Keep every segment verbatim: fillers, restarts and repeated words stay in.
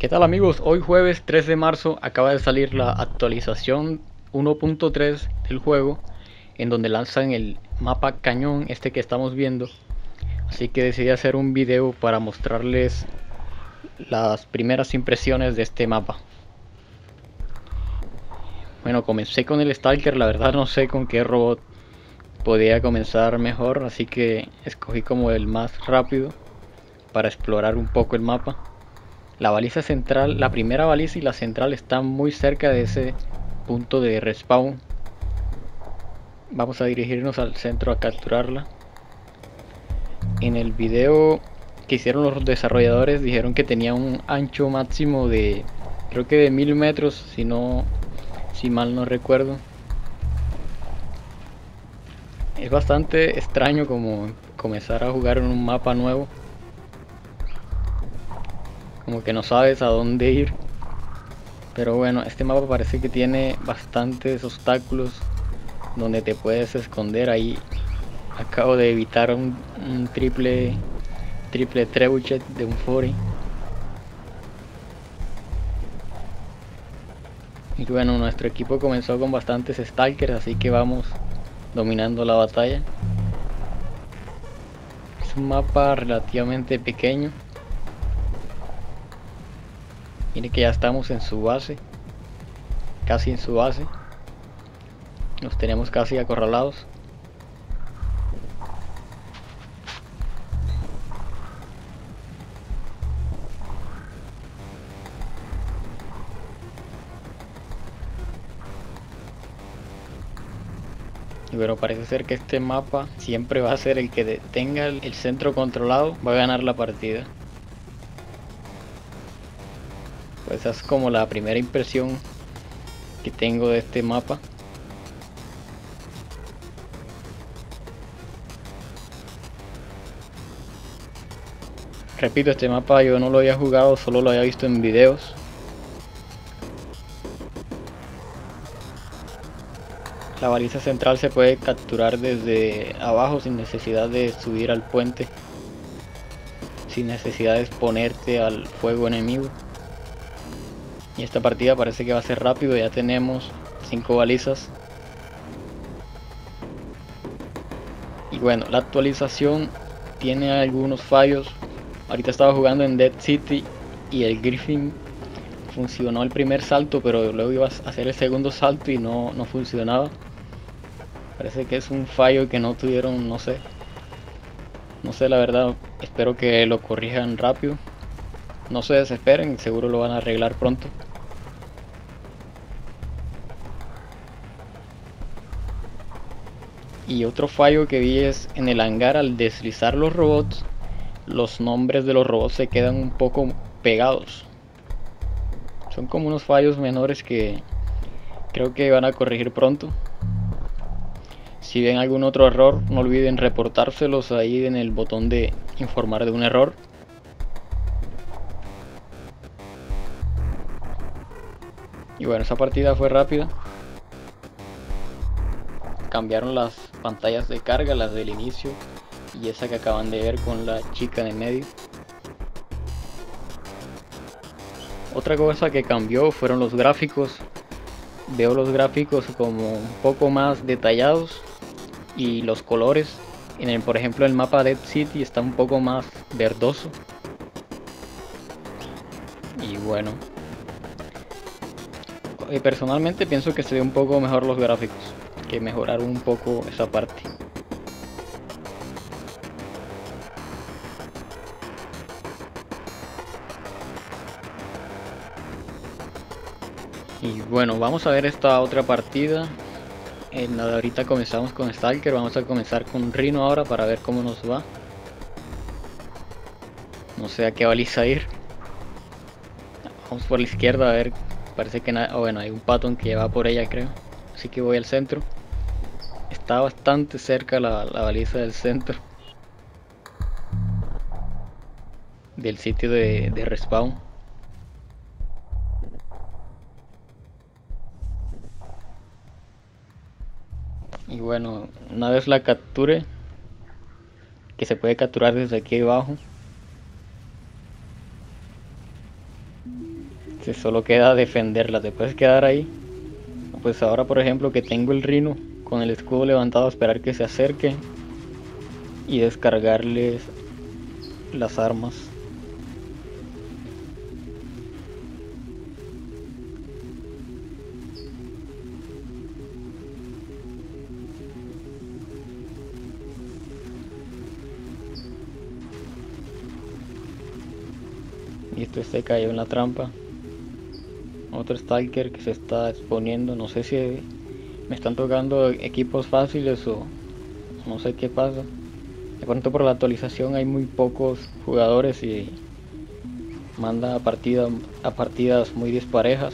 ¿Qué tal amigos? Hoy jueves tres de marzo acaba de salir la actualización uno punto tres del juego, en donde lanzan el mapa cañón este que estamos viendo. Así que decidí hacer un video para mostrarles las primeras impresiones de este mapa. Bueno, comencé con el Stalker, la verdad no sé con qué robot podía comenzar mejor, así que escogí como el más rápido para explorar un poco el mapa. La baliza central, la primera baliza y la central están muy cerca de ese punto de respawn. Vamos a dirigirnos al centro a capturarla. En el video que hicieron los desarrolladores dijeron que tenía un ancho máximo de, creo que de mil metros, si no, si mal no recuerdo. Es bastante extraño como comenzar a jugar en un mapa nuevo, como que no sabes a dónde ir. Pero bueno, este mapa parece que tiene bastantes obstáculos donde te puedes esconder. Ahí acabo de evitar un, un triple triple trebuchet de un cuarenta. Y bueno, nuestro equipo comenzó con bastantes stalkers, así que vamos dominando la batalla. Es un mapa relativamente pequeño. Mire que ya estamos en su base, casi en su base. Nos tenemos casi acorralados. Y bueno, parece ser que este mapa siempre va a ser el que tenga el centro controlado, va a ganar la partida. Pues esa es como la primera impresión que tengo de este mapa. Repito, este mapa yo no lo había jugado, solo lo había visto en videos. La baliza central se puede capturar desde abajo sin necesidad de subir al puente, sin necesidad de exponerte al fuego enemigo. Y esta partida parece que va a ser rápido, ya tenemos cinco balizas. Y bueno, la actualización tiene algunos fallos. Ahorita estaba jugando en Dead City y el Griffin funcionó el primer salto, pero luego iba a hacer el segundo salto y no, no funcionaba. Parece que es un fallo que no tuvieron, no sé. No sé la verdad, espero que lo corrijan rápido. No se desesperen, seguro lo van a arreglar pronto. Y otro fallo que vi es en el hangar, al deslizar los robots, los nombres de los robots se quedan un poco pegados. Son como unos fallos menores que creo que van a corregir pronto. Si ven algún otro error, no olviden reportárselos ahí en el botón de informar de un error. Y bueno, esa partida fue rápida. Cambiaron las pantallas de carga, las del inicio y esa que acaban de ver con la chica en el medio. Otra cosa que cambió fueron los gráficos. Veo los gráficos como un poco más detallados y los colores. En el, por ejemplo, el mapa Dead City está un poco más verdoso. Y bueno, personalmente pienso que se ve un poco mejor los gráficos, que mejoraron un poco esa parte. Y bueno, vamos a ver esta otra partida. En la de ahorita comenzamos con Stalker, vamos a comenzar con Rhino ahora para ver cómo nos va. No sé a qué baliza ir. Vamos por la izquierda a ver, parece que nada, oh, bueno, hay un Patton que va por ella creo. Así que voy al centro. Está bastante cerca la, la baliza del centro. Del sitio de, de respawn. Y bueno, una vez la capture, que se puede capturar desde aquí abajo, Se solo queda defenderla, te puedes quedar ahí. Pues ahora por ejemplo que tengo el Rhino con el escudo levantado, esperar que se acerque y descargarles las armas. Y esto se cayó en la trampa. Otro Stalker que se está exponiendo. No sé si me están tocando equipos fáciles o no sé qué pasa. De pronto por la actualización hay muy pocos jugadores y manda a, partida, a partidas muy disparejas.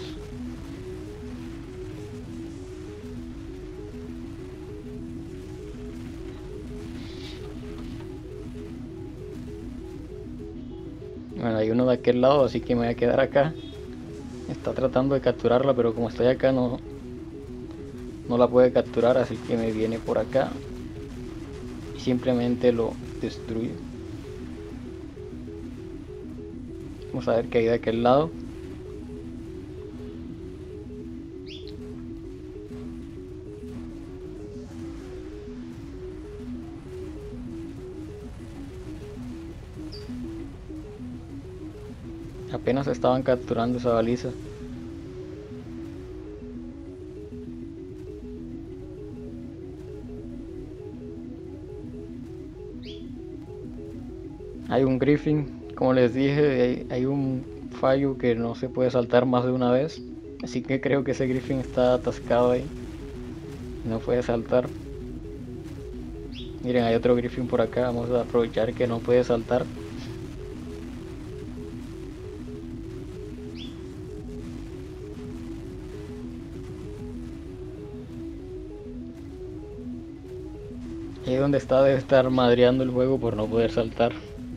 Bueno, hay uno de aquel lado, así que me voy a quedar acá. Está tratando de capturarla, pero como estoy acá no, no la puede capturar, así que me viene por acá y simplemente lo destruye. Vamos a ver qué hay de aquel lado. Apenas estaban capturando esa baliza. Hay un Griffin, como les dije, hay, hay un fallo que no se puede saltar más de una vez. Así que creo que ese Griffin está atascado ahí. No puede saltar. Miren, hay otro Griffin por acá. Vamos a aprovechar que no puede saltar. Ahí donde está debe estar madreando el juego por no poder saltar.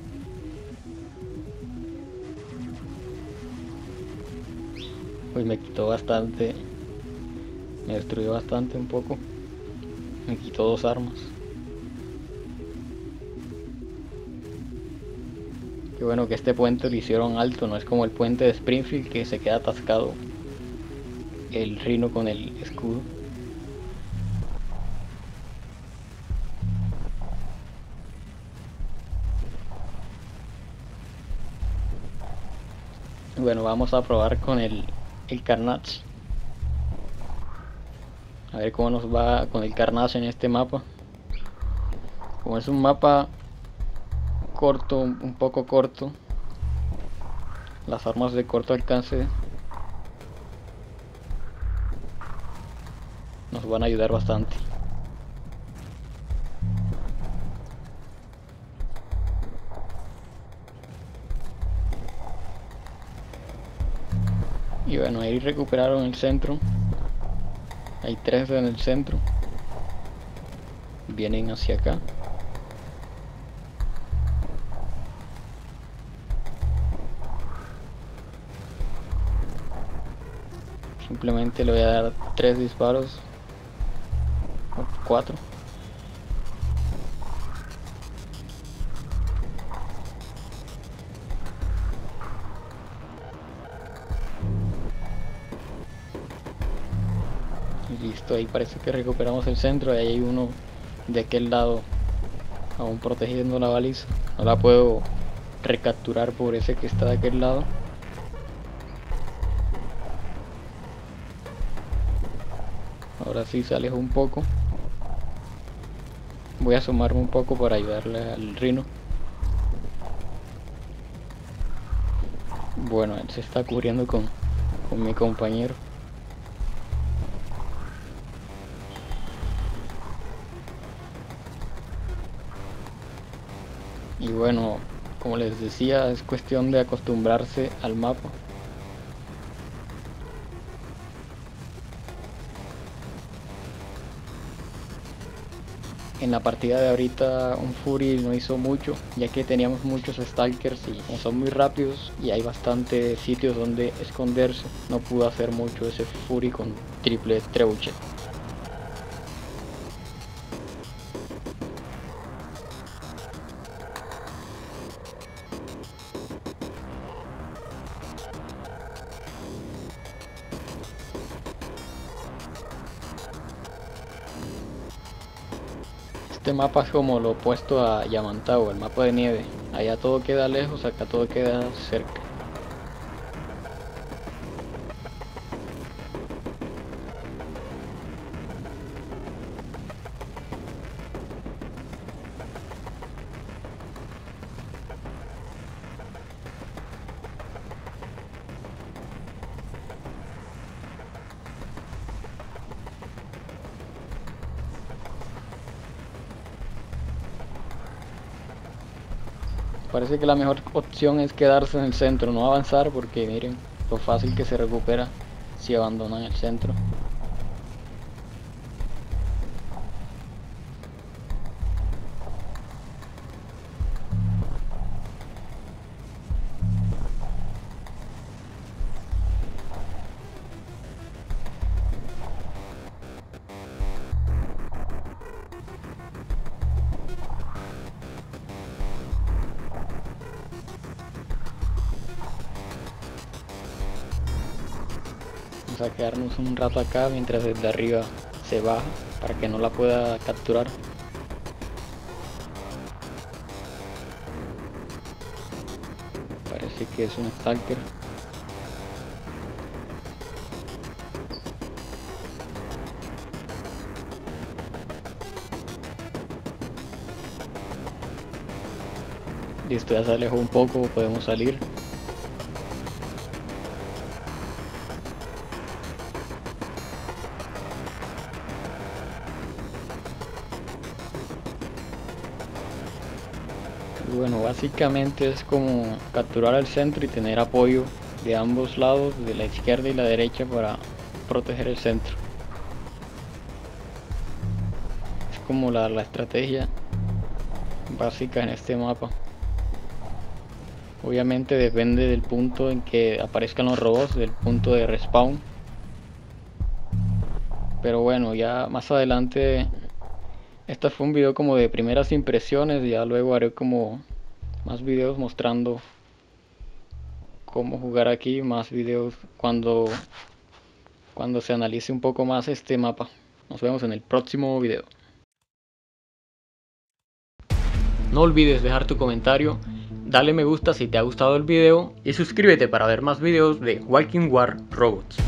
Uy, me quitó bastante. Me destruyó bastante un poco. Me quitó dos armas. Qué bueno que este puente lo hicieron alto, no es como el puente de Springfield que se queda atascado el Rhino con el escudo. Bueno, vamos a probar con el, el Carnage. A ver cómo nos va con el Carnage en este mapa. Como es un mapa corto, un poco corto, las armas de corto alcance nos van a ayudar bastante. Y bueno, ahí recuperaron el centro. Hay tres en el centro. Vienen hacia acá. Simplemente le voy a dar tres disparos. O cuatro. Y listo, ahí parece que recuperamos el centro. Ahí hay uno de aquel lado aún protegiendo la baliza. No la puedo recapturar por ese que está de aquel lado. Ahora sí se alejó un poco. Voy a asomarme un poco para ayudarle al Rhino. Bueno, él se está cubriendo con, con mi compañero. Y bueno, como les decía, es cuestión de acostumbrarse al mapa. En la partida de ahorita un Fury no hizo mucho, ya que teníamos muchos Stalkers y como son muy rápidos y hay bastantes sitios donde esconderse, no pudo hacer mucho ese Fury con triple trebuchet. Este mapa es como lo opuesto a Yamantau, el mapa de nieve. Allá todo queda lejos, acá todo queda cerca. Parece que la mejor opción es quedarse en el centro, no avanzar, porque miren lo fácil que se recupera si abandonan el centro. Vamos a quedarnos un rato acá mientras desde arriba se baja para que no la pueda capturar. Parece que es un stalker. Listo, ya se alejó un poco, podemos salir. Y bueno, básicamente es como capturar el centro y tener apoyo de ambos lados, de la izquierda y la derecha, para proteger el centro. Es como la, la estrategia básica en este mapa. Obviamente depende del punto en que aparezcan los robots, del punto de respawn. Pero bueno, ya más adelante, este fue un video como de primeras impresiones, ya luego haré como más videos mostrando cómo jugar aquí, más videos cuando, cuando se analice un poco más este mapa. Nos vemos en el próximo video. No olvides dejar tu comentario, dale me gusta si te ha gustado el video y suscríbete para ver más videos de Walking War Robots.